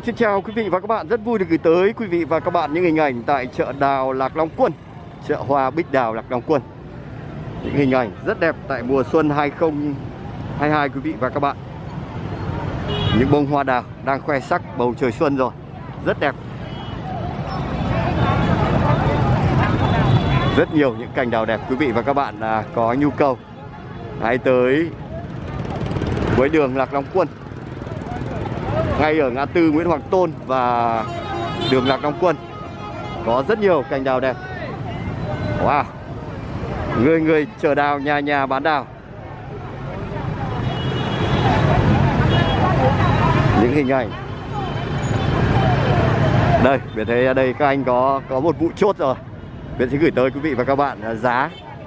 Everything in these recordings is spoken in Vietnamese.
Xin chào quý vị và các bạn, rất vui được gửi tới quý vị và các bạn những hình ảnh tại chợ đào Lạc Long Quân, chợ hoa Bích Đào Lạc Long Quân. Những hình ảnh rất đẹp tại mùa xuân 2022 quý vị và các bạn. Những bông hoa đào đang khoe sắc bầu trời xuân rồi, rất đẹp. Rất nhiều những cành đào đẹp quý vị và các bạn có nhu cầu hãy tới với đường Lạc Long Quân, ngay ở ngã tư Nguyễn Hoàng Tôn và đường Lạc Long Quân. Có rất nhiều cành đào đẹp. Wow, người người chở đào, nhà nhà bán đào. Những hình ảnh đây, Việt thấy ở đây các anh có một vụ chốt rồi. Việt sẽ gửi tới quý vị và các bạn giá.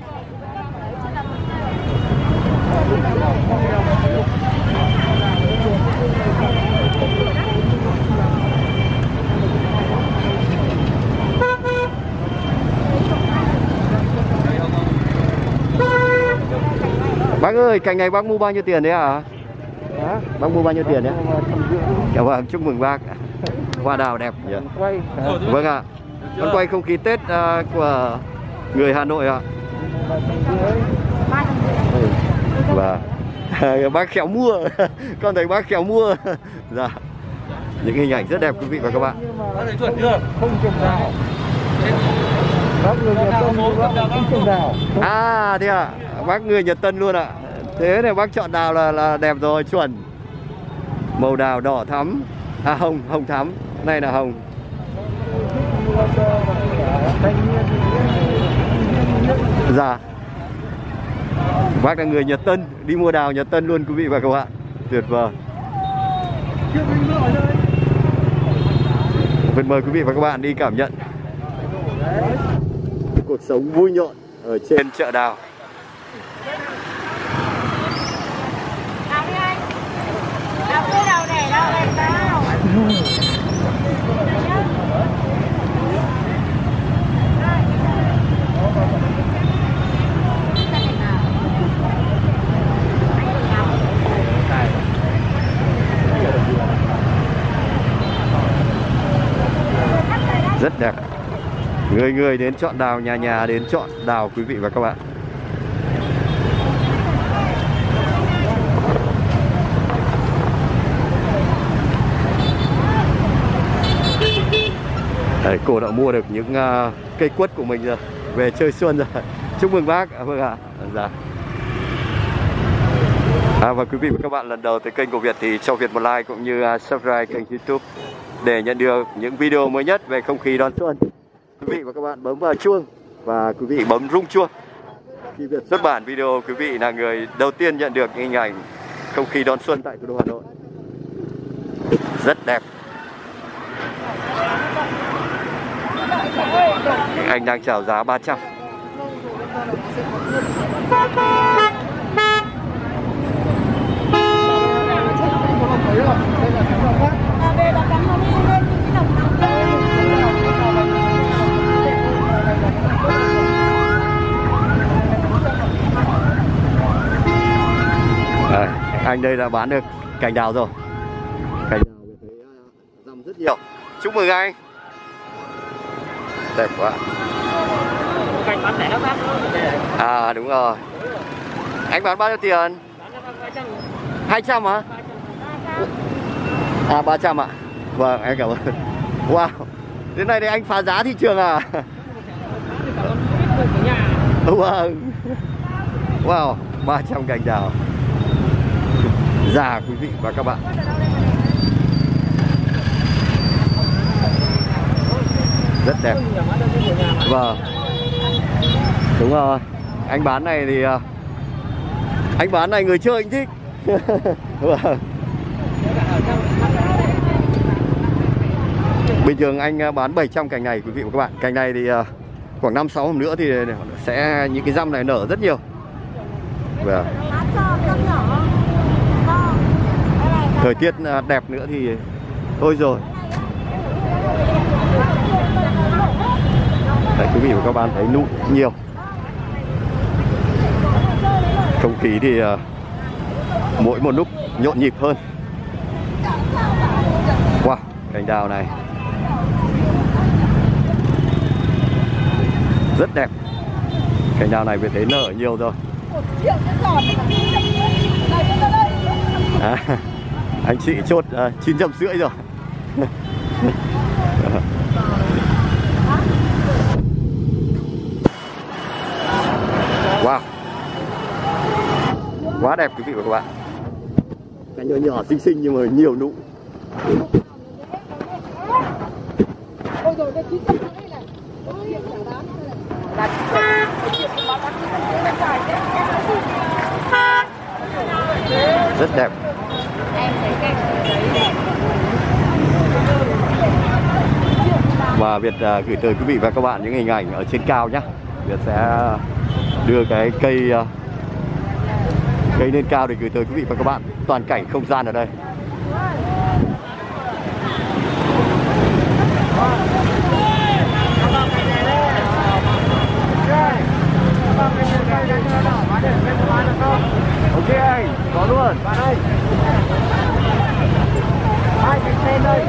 Bác ơi, cành này bác mua bao nhiêu tiền đấy à? Bác mua bao nhiêu tiền đấy? Dạ vâng, chúc mừng bác. Hoa đào đẹp nhỉ? Vâng ạ. Con quay không khí Tết của người Hà Nội ạ. Và bác khéo mua. Con thấy bác khéo mua. Dạ. Những hình ảnh rất đẹp quý vị và các bạn. Không trồng đào. Bác người Nhật Tân không trồng đào. À thế ạ. Bác người Nhật Tân luôn ạ. Thế này bác chọn đào là đẹp rồi, chuẩn. Màu đào đỏ thắm. À hồng thắm. Này là hồng. Dạ. Bác là người Nhật Tân, đi mua đào Nhật Tân luôn quý vị và các bạn. Tuyệt vời. Vẫn mời quý vị và các bạn đi cảm nhận cuộc sống vui nhộn ở trên chợ đào. Đào đi anh. Đào cứ đào để đào đẹp đào. Rất đẹp. Người người đến chọn đào, nhà nhà đến chọn đào quý vị và các bạn. Đấy, cô đã mua được những cây quất của mình rồi, về chơi xuân rồi. Chúc mừng bác. Vâng ạ. Dạ. Và quý vị và các bạn lần đầu tới kênh của Việt thì cho Việt một like cũng như subscribe kênh YouTube để nhận được những video mới nhất về không khí đón xuân. Quý vị và các bạn bấm vào chuông và quý vị bấm rung chuông. Khi Việt xuất bản video, quý vị là người đầu tiên nhận được những hình ảnh không khí đón xuân tại thủ đô Hà Nội. Rất đẹp. Anh đang chào giá 300. Anh đây đã bán được cành đào rồi. Cành đào thấy răm rất nhiều. Chúc mừng anh. Đẹp quá. Cành bán rẻ lắm bác. À đúng rồi. Anh bán bao nhiêu tiền? 200 hả? À 300 ạ. Vâng, em cảm ơn. Wow. Thế này thì anh phá giá thị trường à? Vâng. Wow, 300 cành đào. Già quý vị và các bạn. Rất đẹp. Vâng. Đúng rồi. Anh bán này thì anh bán này người chơi anh thích. Vâng. Bình thường anh bán 700 cành này quý vị và các bạn. Cành này thì khoảng 5-6 hôm nữa thì sẽ những cái răm này nở rất nhiều. Vâng. Thời tiết đẹp nữa thì thôi rồi. Đấy, quý vị và các bạn thấy nụ nhiều. Không khí thì mỗi một lúc nhộn nhịp hơn. Wow, cành đào này rất đẹp. Cành đào này về thấy nở nhiều rồi. Anh chị chốt 950 rồi. Wow, quá đẹp quý vị và các bạn. Cành nhỏ nhỏ xinh xinh nhưng mà nhiều nụ. Rất đẹp. Và Việt gửi tới quý vị và các bạn những hình ảnh ở trên cao nhé. Việt sẽ đưa cái cây lên cao để gửi tới quý vị và các bạn toàn cảnh không gian ở đây. Ok anh, có luôn. Bạn ơi. Hai cái xe đây.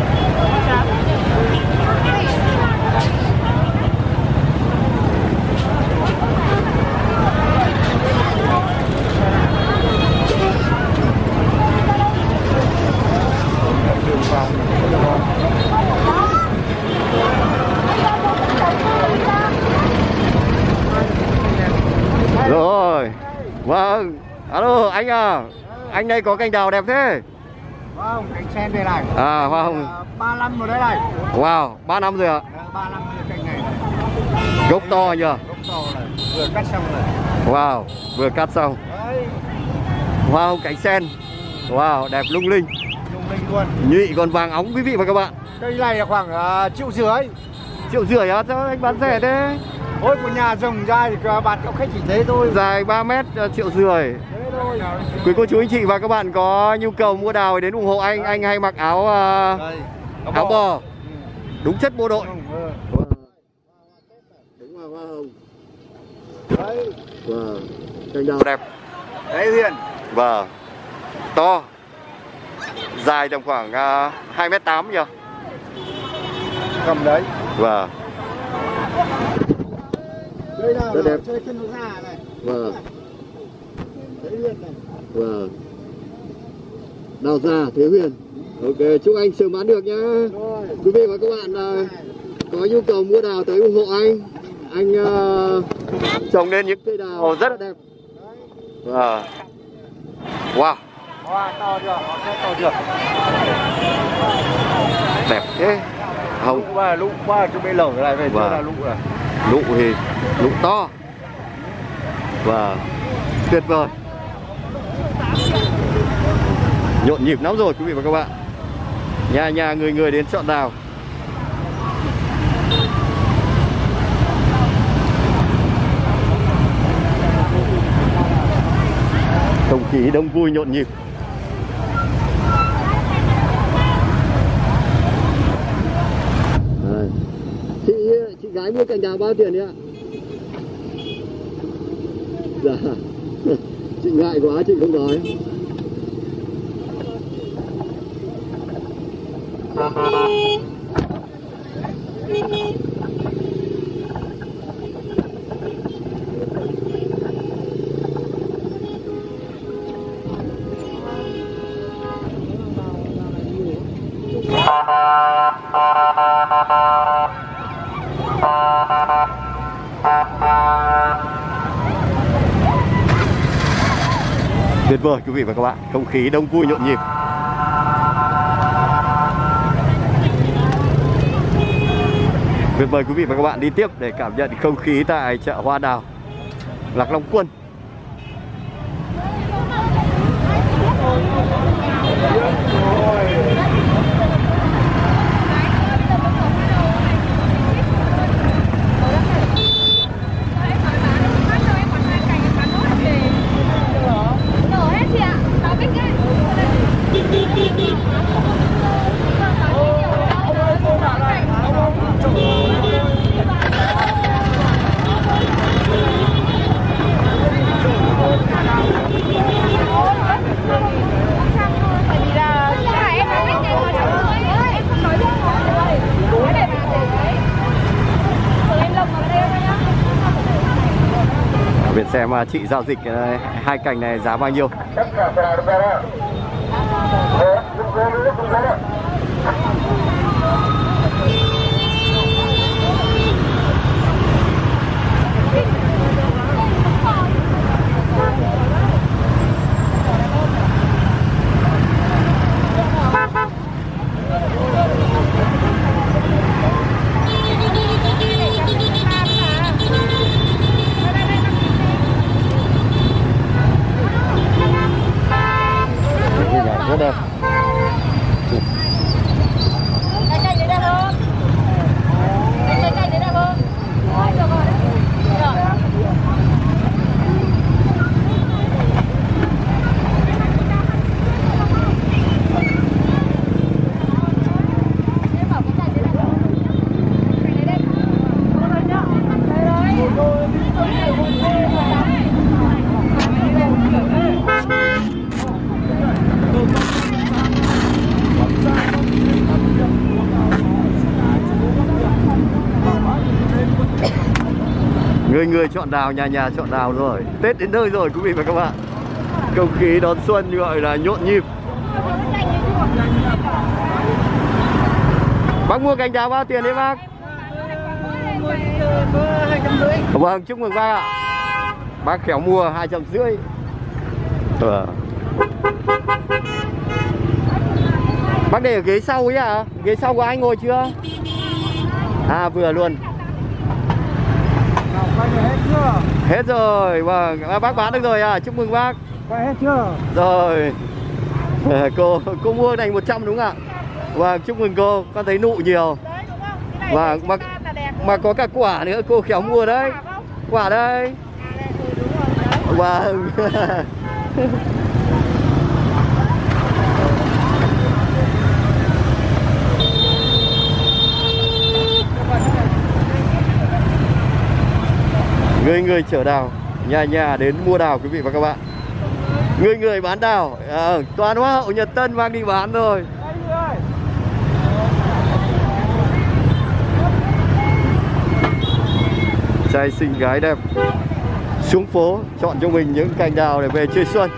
Rồi. Vâng. Alo anh à. Anh đây có cành đào đẹp thế. Vâng, cành sen đây này. À vâng. 3 năm rồi đấy này. Wow, 3 năm rồi ạ. 3 năm rồi cành này. Gốc to nhờ. Gốc to này, vừa cắt xong rồi. Wow, vừa cắt xong. Đấy. Wow, cành sen. Wow, đẹp lung linh. Lung linh luôn. Nhụy còn vàng óng quý vị và các bạn. Cây này là khoảng 1,5 triệu. 1,5 triệu á? Sao anh bán rẻ thế? Ôi của nhà rồng ra thì bán cho khách chỉ thế thôi. Dài 3 mét, 1,5 triệu. Thế thôi. Quý cô chú anh chị và các bạn có nhu cầu mua đào thì đến ủng hộ anh hay mặc áo áo bò. Đúng chất bộ đội. Đúng rồi, hoa hồng. Đấy. Wow, cành đào đẹp. Đấy Huyền. Vâng. To. Dài tầm khoảng 2,8 m nhỉ? Cầm đấy. Vâng. Đây nào, rất đẹp. chơi chân nó ra này. Vâng. Đấy Huyền này. Vâng. Đào già Thế Huyền. Ok, chúc anh sớm bán được nhá. Rồi. Quý vị và các bạn có nhu cầu mua đào tới ủng hộ anh. Anh trồng lên những cây đào rất là đẹp. Wow. Wow. Hoa to chưa? Hoa to chưa? Đẹp thế. Hồng. Lụ ba cái bê lở này về Wow. là lụ này. Lụ thì lụ to. Wow. Tuyệt vời. Nhộn nhịp lắm rồi quý vị và các bạn. Nhà nhà người đến chọn đào. Không khí đông vui nhộn nhịp. Chị gái mua cành đào bao tiền đấy ạ? Dạ. Chị ngại quá chị không nói. Tuyệt vời quý vị và các bạn, không khí đông vui nhộn nhịp. Tuyệt vời quý vị và các bạn đi tiếp để cảm nhận không khí tại chợ hoa đào Lạc Long Quân. Tại vì là em nói xem chị giao dịch hai cành này giá bao nhiêu. Rất đẹp. Người chọn đào, nhà chọn đào rồi. Tết đến nơi rồi quý vị và các bạn. Không khí đón xuân gọi là nhộn nhịp. Bác mua cành đào bao tiền đấy bác? 250. Vâng, chúc mừng bác ạ. Bác khéo mua 250. Bác để ở ghế sau ấy à? Ghế sau của anh ngồi chưa? À vừa luôn. Hết rồi, vâng, bác bán được rồi à, chúc mừng bác. Hết chưa? Rồi. Cô mua thành 100 đúng không ạ? Vâng, chúc mừng cô, con thấy nụ nhiều. Vâng, mà có cả quả nữa, cô khéo mua đấy. Quả đây. Vâng. Người chở đào, nhà đến mua đào quý vị và các bạn. Người bán đào, toàn hoa hậu Nhật Tân mang đi bán rồi. Trai xinh gái đẹp xuống phố chọn cho mình những cành đào để về chơi xuân.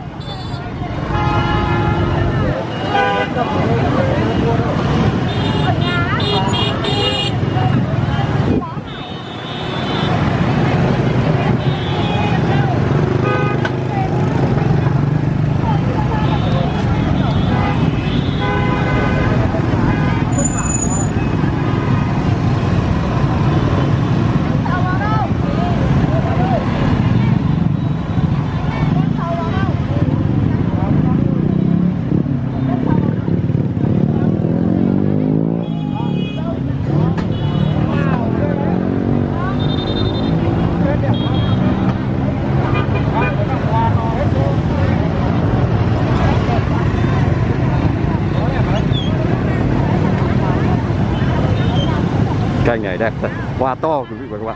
Cành này đẹp thật, hoa to quý vị và các bạn.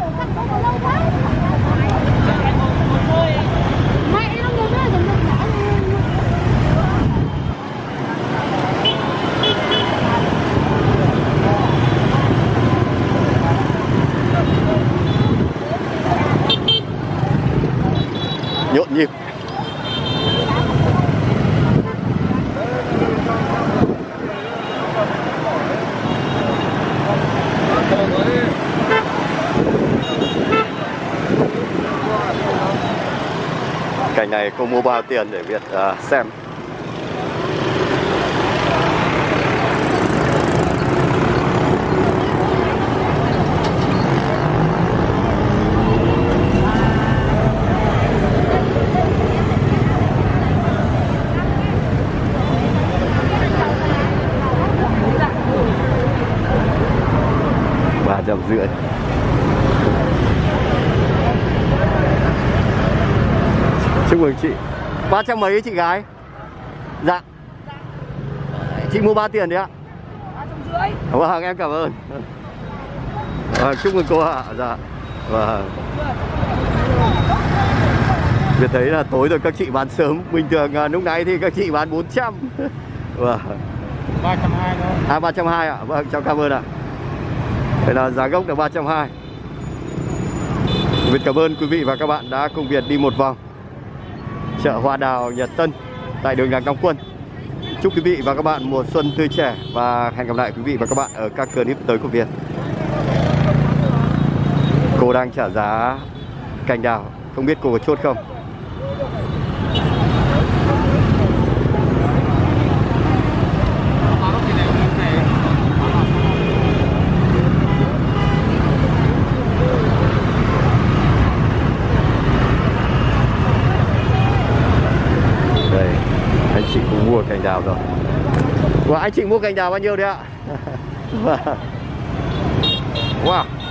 Nhộn nhịp. Cành này cô mua bao tiền để Việt xem. $350. Chúc mừng chị. 300 mấy chị gái? Dạ. Chị mua 3 tiền đấy ạ? 350. Vâng, em cảm ơn. Chúc mừng cô ạ. Dạ. Vâng. Việt thấy là tối rồi các chị bán sớm. Bình thường lúc nãy thì các chị bán 400. Vâng. 320 thôi. 320 ạ. Vâng, cháu cảm ơn ạ. Đây là giá gốc là 320. Việt cảm ơn quý vị và các bạn đã cùng Việt đi một vòng chợ hoa đào Nhật Tân tại đường Đặng Long Quân. Chúc quý vị và các bạn mùa xuân tươi trẻ và hẹn gặp lại quý vị và các bạn ở các clip tới của Việt. Cô đang trả giá cành đào, không biết cô có chốt không? Đây, anh chị cũng mua cành đào rồi. Và anh chị mua cành đào bao nhiêu đấy ạ? Wow.